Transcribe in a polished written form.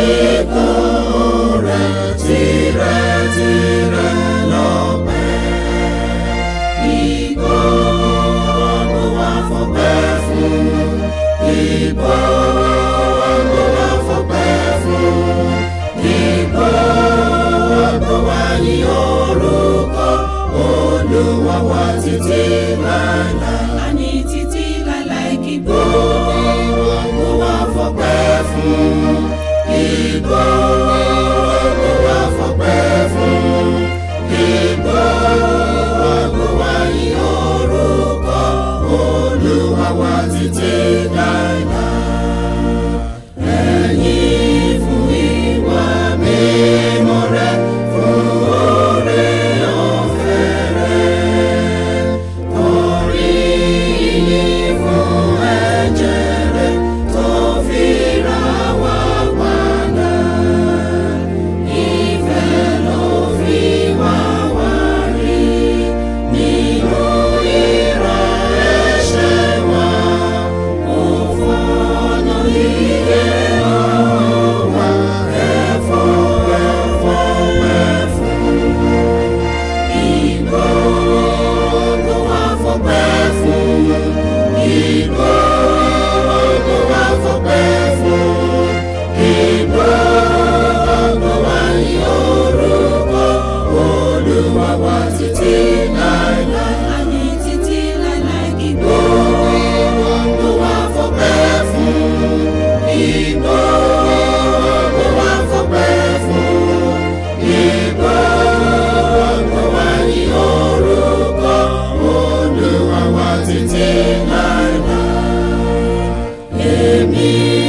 Oluwa wa títí láíláí. Àní títí láíláí kí Gbogbo wa fọpẹ́ fún. Gbogbo wa fọpẹ́ fún. Gbogbo wa yìn orúkọ Olúwa wa títí láíláí. Ẹ̀yin fún ìwà mímọ́ rẹ̀, fún oore ọ̀fẹ́ rẹ̀. Orin yìí fún ẹ̀jẹ̀ rẹ̀ tó fi rà wá padà. Ìfẹ́ ló fi wá wá rí nínú ìran ẹ̀ṣẹ̀ wa. Ó fọ̀nà ìyè hàn wá. Ẹ fọpẹ́ fún. Gbogbo wa fọpẹ́ fún. Gbogbo wa fọpẹ́ fún. Gbogbo wa yìn orúkọ Olúwa wa títí láíláí. Àní títí láíláí kí Gbogbo wa fọpẹ́ fún. Gbogbo wa fọpẹ́ fún. Gbogbo wa yìn orúkọ Olúwa wa títí láíláí. Èmi